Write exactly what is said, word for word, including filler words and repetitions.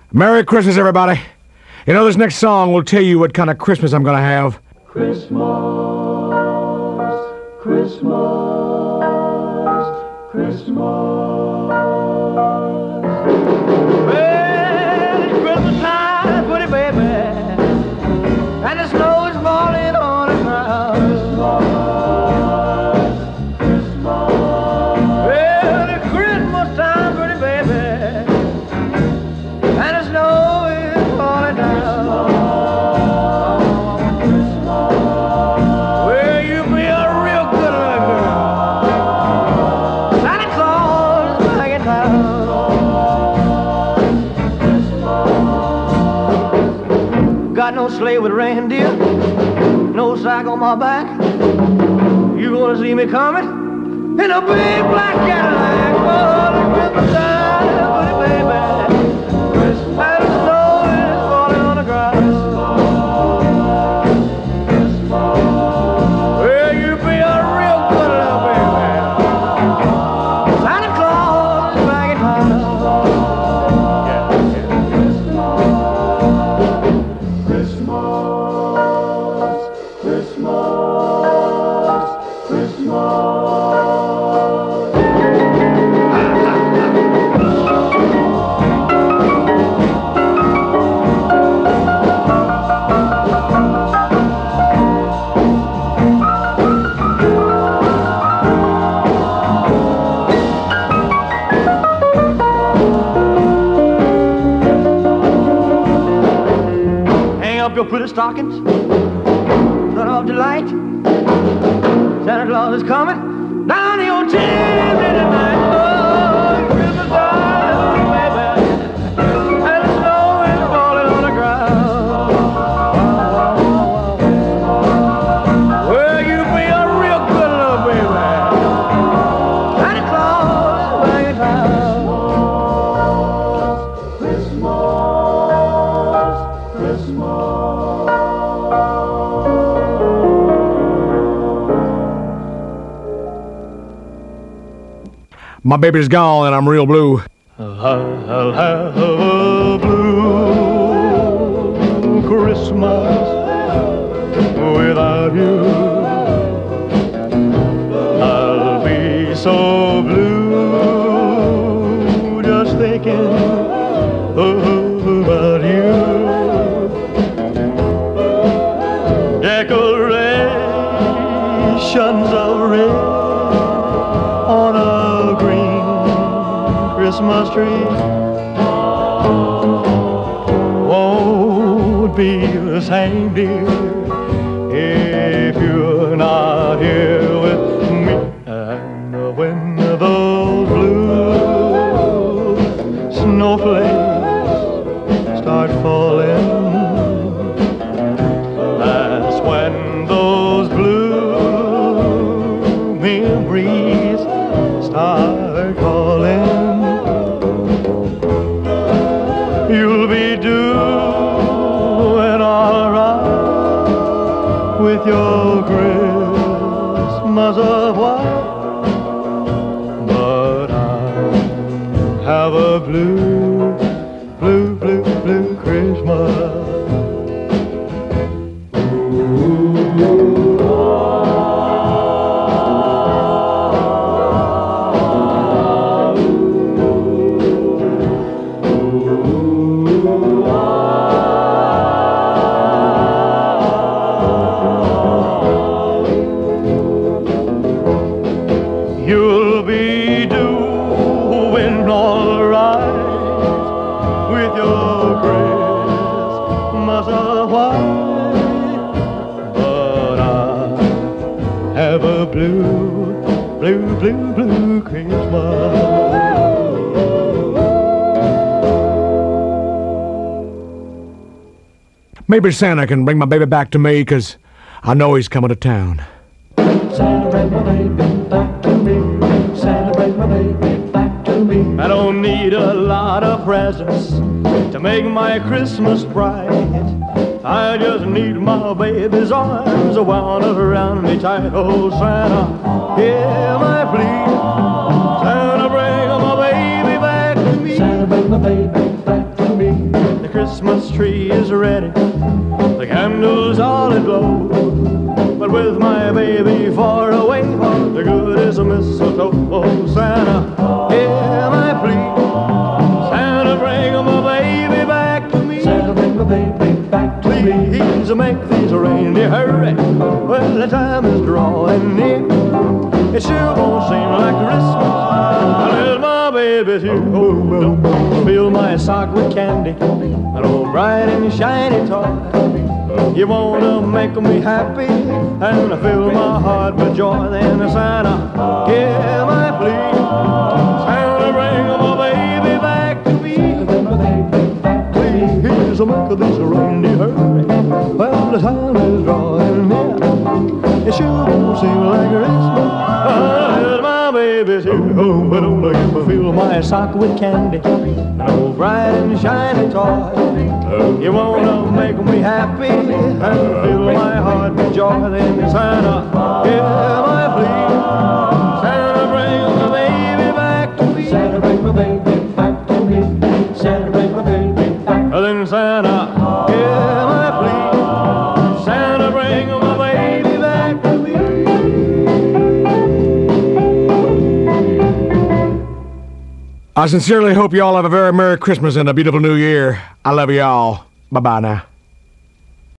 Merry Christmas, everybody. You know, this next song will tell you what kind of Christmas I'm gonna have. Christmas, Christmas, Christmas. Well, it's Christmas time, pretty baby, and the snow is falling on the ground. Christmas, Christmas. Well, it's Christmas time, pretty baby, and the snow is falling down. Well, you be a real good little girl. Santa Claus is back in town. Got no sleigh with reindeer, no sack on my back. You gonna see me coming in a big black Cadillac. Oh, the Christmas time, pretty baby, and the snow is falling on the ground. Well, you be a real good little baby. Santa Claus is back in town. Christmas, Christmas, Christmas. Hang up your pretty stockings, turn off the light. Santa Claus is coming down your chimney tonight. Oh, Christmas time, baby, and the snow is falling on the ground. Well, you be a real good little baby. Santa Claus is back in town. Christmas, Christmas. My baby's gone and I'm real blue. I'll have a blue Christmas without you. I'll be so blue just thinking about you. Decorations of red on a Christmas tree won't be the same, dear, if you're not here with me. And when those blue snowflakes start falling, that's when those blue memories start calling. You'll be doing all right with your Christmas of white, but I have a blue, blue, blue, blue Christmas. You'll be doing all right with your Christmas of white, but I have a blue, blue, blue, blue Christmas. Maybe Santa can bring my baby back to me, 'cause I know he's coming to town. Santa, bring my baby back to me. Santa, bring my baby back to me. I don't need a lot of presents to make my Christmas bright. I just need my baby's arms wound around me tight. Oh, Santa, hear my plea. Santa, bring my baby back to me. Santa, bring my baby back to me. tree is ready, the candles all aglow. But with my baby far away, the good is a mistletoe. Oh, Santa, hear my plea. Santa, bring my baby back to me. Santa, bring my baby back to me. Please make these reindeer hurry. Well, the time is drawing near. It sure won't seem like Christmas unless my baby's here. Oh, don't fill my sock with candy, an old bright and shiny toy. You wanna make me happy and fill my heart with joy. Then Santa, hear my plea. Santa, bring my baby back to me. Please make this reindeer hurry. Well, the time is drawing near. It sure won't seem like Christmas unless my baby's here. Oh, but don't let me fill my sock with candy, an old bright and shiny toy. You wanna make me happy and fill my heart with joy. Then Santa, hear my plea. Santa, bring my baby back to me. Santa, bring my baby back to me. Santa, bring my baby back. Then Santa, hear my plea. Santa, bring my baby back to me. I sincerely hope you all have a very Merry Christmas and a beautiful New Year. I love you all. Bye-bye now.